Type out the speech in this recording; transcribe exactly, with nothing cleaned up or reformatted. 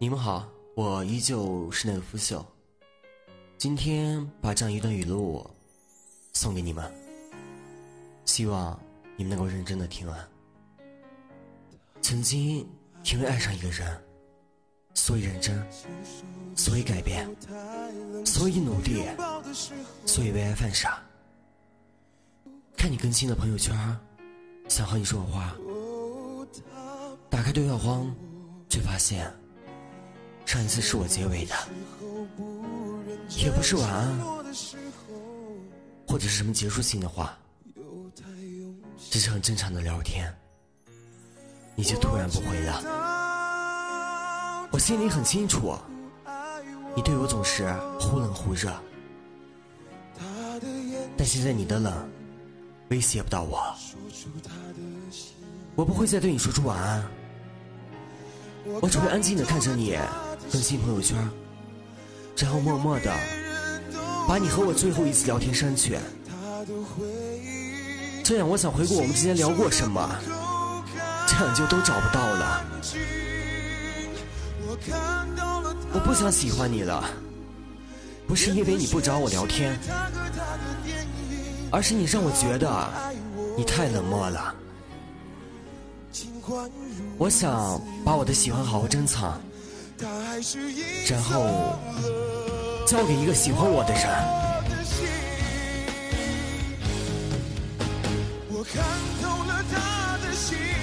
你们好，我依旧是那个腐朽。今天把这样一段语录送给你们，希望你们能够认真的听完。曾经因为爱上一个人，所以认真，所以改变，所以努力，所以为爱犯傻。看你更新的朋友圈，想和你说话，打开对话框，却发现上一次是我结尾的，也不是晚安，或者是什么结束性的话，只是很正常的聊天，你就突然不回了。我心里很清楚，你对我总是忽冷忽热，但现在你的冷威胁不到我，我不会再对你说出晚安，我只会安静地看着你更新朋友圈，然后默默地把你和我最后一次聊天删去，这样我想回顾我们之间聊过什么，这样就都找不到了。我不想喜欢你了，不是因为你不找我聊天，而是你让我觉得你太冷漠了。我想把我的喜欢好好珍藏，然后交给一个喜欢我的人。 我看透了他的心，